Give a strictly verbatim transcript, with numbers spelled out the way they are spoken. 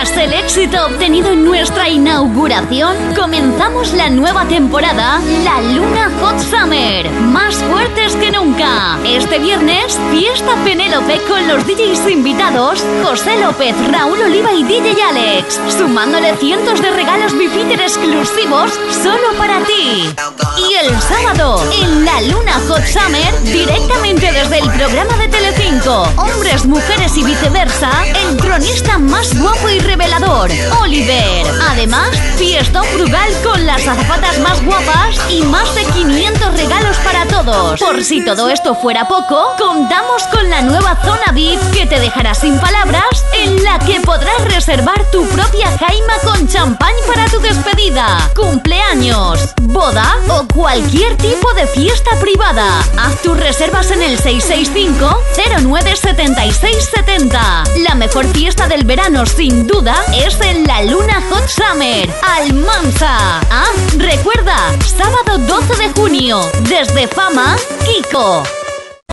Tras el éxito obtenido en nuestra inauguración, comenzamos la nueva temporada, la Luna Hot Summer, más fuertes que nunca. Este viernes, fiesta Penélope con los D Js invitados José López, Raúl Oliva y D J Alex, sumándole cientos de regalos Bifitter exclusivos solo para ti. Y el sábado, en la Luna Hot Summer, directamente desde el programa de Telecinco, Hombres, Mujeres y Viceversa, el cronista más guapo y revelador, Oliver. Además, fiestón frugal con las azafatas más guapas y más de quinientos regalos para todos. Por si todo esto fuera poco, contamos con la nueva zona V I P que te dejará sin palabras, en la que podrás reservar tu propia jaima con champán para tu despedida, cumpleaños, boda o cualquier tipo de fiesta privada. Haz tus reservas en el seis seis cinco, cero nueve siete seis siete cero. La mejor fiesta del verano, sin duda, es en la Luna Hot Summer, Almansa. Ah, recuerda, sábado doce de junio, desde Fama, Kiko.